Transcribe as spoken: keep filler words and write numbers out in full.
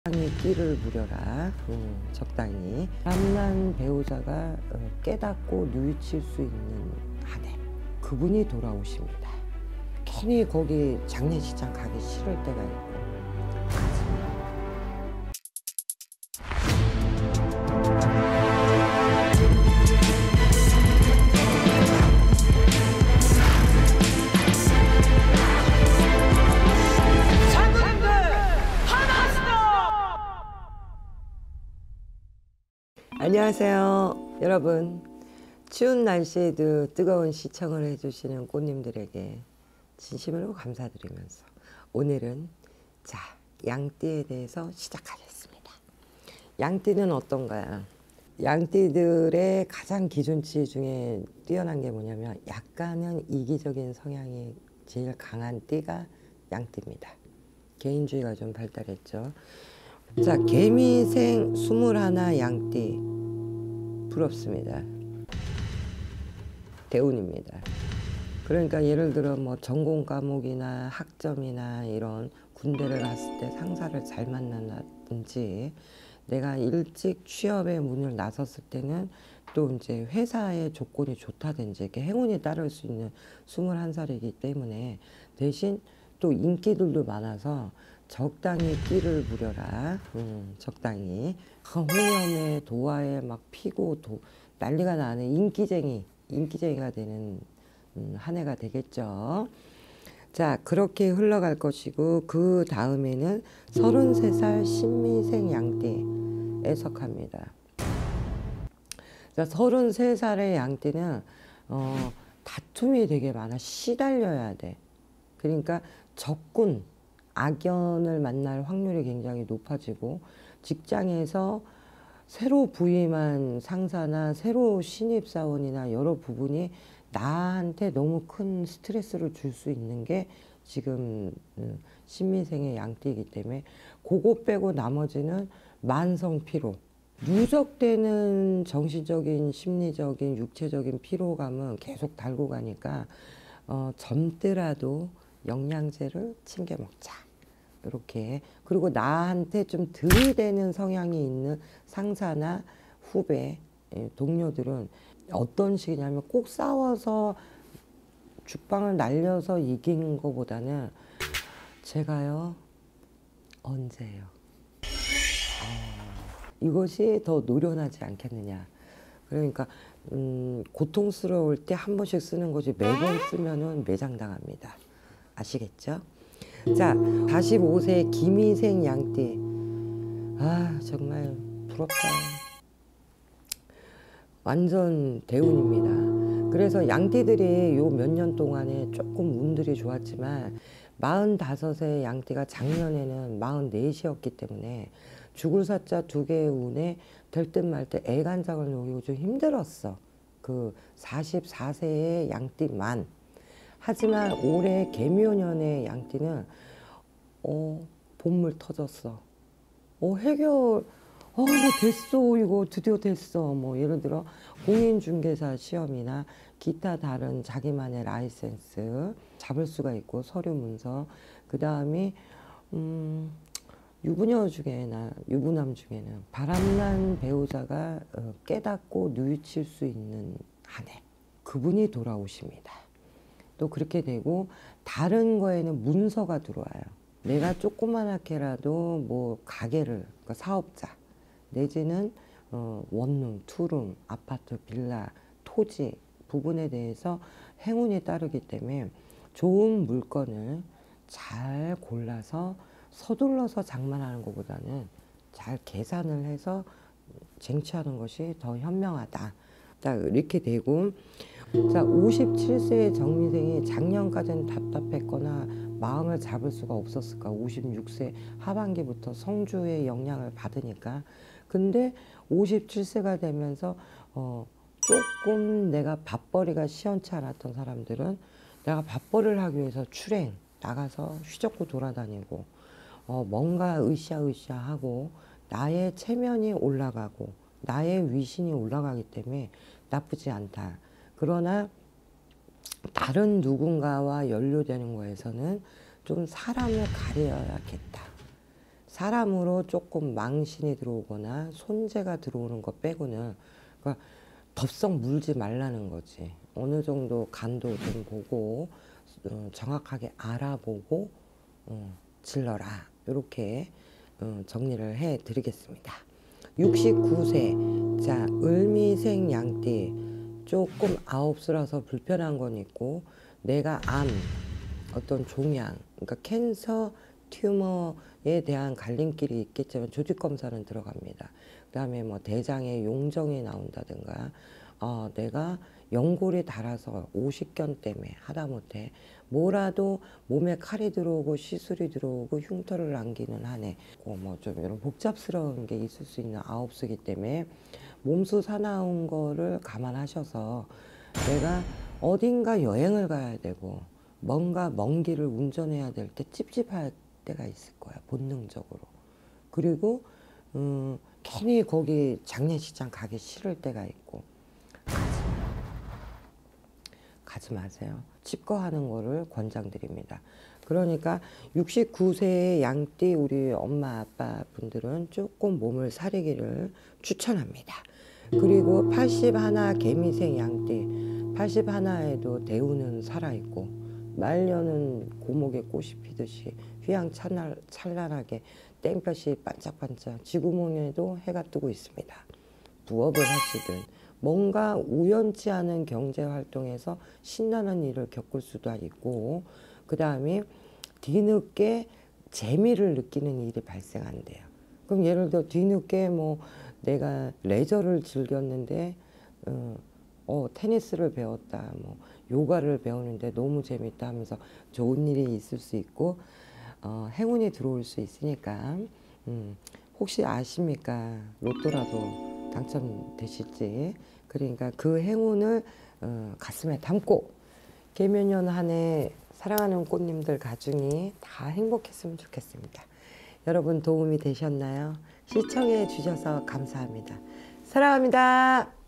적당히 끼를 부려라. 음, 적당히. 바람난 배우자가 어, 깨닫고 뉘우칠 수 있는 아내, 그분이 돌아오십니다. 괜히 거기 장례식장 가기 싫을 때가 있고 가지. 안녕하세요 여러분. 추운 날씨에도 뜨거운 시청을 해주시는 꽃님들에게 진심으로 감사드리면서 오늘은 자 양띠에 대해서 시작하겠습니다. 양띠는 어떤가요? 양띠들의 가장 기준치 중에 뛰어난 게 뭐냐면 약간은 이기적인 성향이 제일 강한 띠가 양띠입니다. 개인주의가 좀 발달했죠. 자, 개미생 스물하나 양띠 부럽습니다. 대운입니다. 그러니까 예를 들어 뭐 전공 과목이나 학점이나 이런 군대를 갔을 때 상사를 잘 만난다든지 내가 일찍 취업의 문을 나섰을 때는 또 이제 회사의 조건이 좋다든지 이렇게 행운이 따를 수 있는 스물한 살이기 때문에 대신 또 인기들도 많아서 적당히 끼를 부려라. 음, 적당히. 홍염에 도화에 막 피고 도, 난리가 나는 인기쟁이, 인기쟁이가 되는 음, 한 해가 되겠죠. 자, 그렇게 흘러갈 것이고 그 다음에는 서른세 살 신미생 양띠에 속합니다. 자, 서른세 살의 양띠는 어, 다툼이 되게 많아. 시달려야 돼. 그러니까 적군, 악연을 만날 확률이 굉장히 높아지고 직장에서 새로 부임한 상사나 새로 신입사원이나 여러 부분이 나한테 너무 큰 스트레스를 줄 수 있는 게 지금 신미생의 양띠이기 때문에 그거 빼고 나머지는 만성 피로, 누적되는 정신적인 심리적인 육체적인 피로감은 계속 달고 가니까 어, 젊더라도 영양제를 챙겨 먹자. 이렇게. 그리고 나한테 좀 들이대는 성향이 있는 상사나 후배, 동료들은 어떤 식이냐면 꼭 싸워서 죽방을 날려서 이긴 것보다는 제가요, 언제요? 어, 이것이 더 노련하지 않겠느냐. 그러니까 음, 고통스러울 때 한 번씩 쓰는 거지 매번 쓰면은 매장당합니다. 아시겠죠? 자, 사십오 세 김희생 양띠. 아, 정말 부럽다. 완전 대운입니다. 그래서 양띠들이 요 몇 년 동안에 조금 운들이 좋았지만 마흔다섯 세 양띠가 작년에는 마흔넷이었기 때문에 죽을 사자 두 개의 운에 될 듯 말 듯 애간장을 놓이고 좀 힘들었어. 그 사십사 세의 양띠만. 하지만 올해 개묘년의 양띠는 어, 본물 터졌어. 어, 해결, 어, 뭐 됐어. 이거 드디어 됐어. 뭐 예를 들어 공인중개사 시험이나 기타 다른 자기만의 라이센스 잡을 수가 있고 서류 문서. 그 다음에 음, 유부녀 중에나 유부남 중에는 바람난 배우자가 어, 깨닫고 뉘우칠 수 있는 아내, 그분이 돌아오십니다. 또 그렇게 되고 다른 거에는 문서가 들어와요. 내가 조그만하게라도 뭐 가게를, 그러니까 사업자 내지는 어, 원룸, 투룸, 아파트, 빌라, 토지 부분에 대해서 행운이 따르기 때문에 좋은 물건을 잘 골라서 서둘러서 장만하는 것보다는 잘 계산을 해서 쟁취하는 것이 더 현명하다. 자, 이렇게 되고, 자, 오십칠 세의 정미생이 작년까지는 답답했거나 마음을 잡을 수가 없었을까. 오십육 세 하반기부터 성주의 영향을 받으니까. 근데 오십칠 세가 되면서 어, 조금 내가 밥벌이가 시원치 않았던 사람들은 내가 밥벌이를 하기 위해서 출행 나가서 휘젓고 돌아다니고 어, 뭔가 으쌰으쌰 하고 나의 체면이 올라가고 나의 위신이 올라가기 때문에 나쁘지 않다. 그러나 다른 누군가와 연루되는 거에서는 좀 사람을 가려야겠다. 사람으로 조금 망신이 들어오거나 손재가 들어오는 것 빼고는, 그러니까 덥석 물지 말라는 거지. 어느 정도 간도 좀 보고 어, 정확하게 알아보고 어, 질러라. 이렇게 어, 정리를 해 드리겠습니다. 육십구 세. 자, 을미생 양띠. 조금 아홉수라서 불편한 건 있고, 내가 암, 어떤 종양, 그러니까 캔서, 튜머에 대한 갈림길이 있겠지만 조직 검사는 들어갑니다. 그 다음에 뭐 대장에 용종이 나온다든가, 어, 내가 연골이 닳아서 오십견 때문에 하다못해 뭐라도 몸에 칼이 들어오고 시술이 들어오고 흉터를 남기는 한 해, 뭐 좀 이런 복잡스러운 게 있을 수 있는 아홉수이기 때문에 몸수 사나운 거를 감안하셔서 내가 어딘가 여행을 가야 되고 뭔가 먼 길을 운전해야 될 때 찝찝할 때가 있을 거야, 본능적으로. 그리고 음, 괜히 거기 장례식장 가기 싫을 때가 있고. 가지, 가지 마세요. 칩거하는 거를 권장드립니다. 그러니까 육십구 세의 양띠 우리 엄마 아빠 분들은 조금 몸을 사리기를 추천합니다. 그리고 팔십일 개미생 양띠, 팔십일에도 대운은 살아있고 말년은 고목에 꽃이 피듯이 휘황찬란하게 땡볕이 반짝반짝 지구멍에도 해가 뜨고 있습니다. 부업을 하시든 뭔가 우연치 않은 경제활동에서 신나는 일을 겪을 수도 있고, 그 다음에 뒤늦게 재미를 느끼는 일이 발생한대요. 그럼 예를 들어 뒤늦게 뭐 내가 레저를 즐겼는데 어, 어 테니스를 배웠다, 뭐 요가를 배우는데 너무 재밌다 하면서 좋은 일이 있을 수 있고, 어, 행운이 들어올 수 있으니까 음, 혹시 아십니까? 로또라도 당첨되실지. 그러니까 그 행운을 어, 가슴에 담고 개묘년 한 해 사랑하는 꽃님들 가중이 다 행복했으면 좋겠습니다. 여러분 도움이 되셨나요? 시청해 주셔서 감사합니다. 사랑합니다.